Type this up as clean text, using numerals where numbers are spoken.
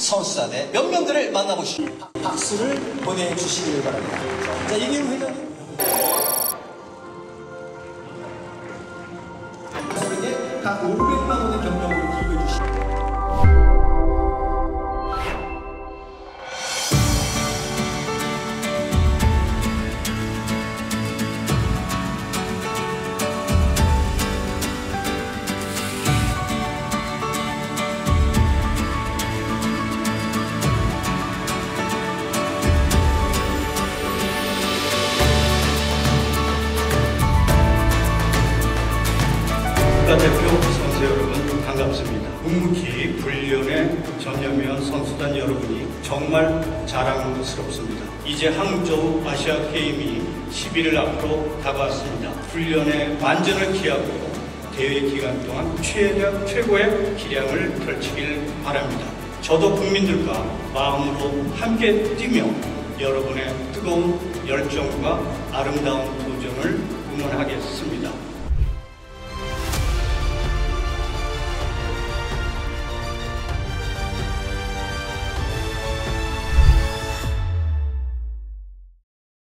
선수단의 명명들을 만나보시죠. 박수를 보내주시길 바랍니다. 자, 이기훈 회장님. 각 500만 원의 경력을 기부해 주시고. 국가대표 선수 여러분 반갑습니다. 묵묵히 훈련에 전념한 선수단 여러분이 정말 자랑스럽습니다. 이제 항저우 아시아 게임이 11일 앞으로 다가왔습니다. 훈련에 만전을 기하고 대회 기간 동안 최고의 기량을 펼치길 바랍니다. 저도 국민들과 마음으로 함께 뛰며 여러분의 뜨거운 열정과 아름다운 도전을 응원하겠습니다.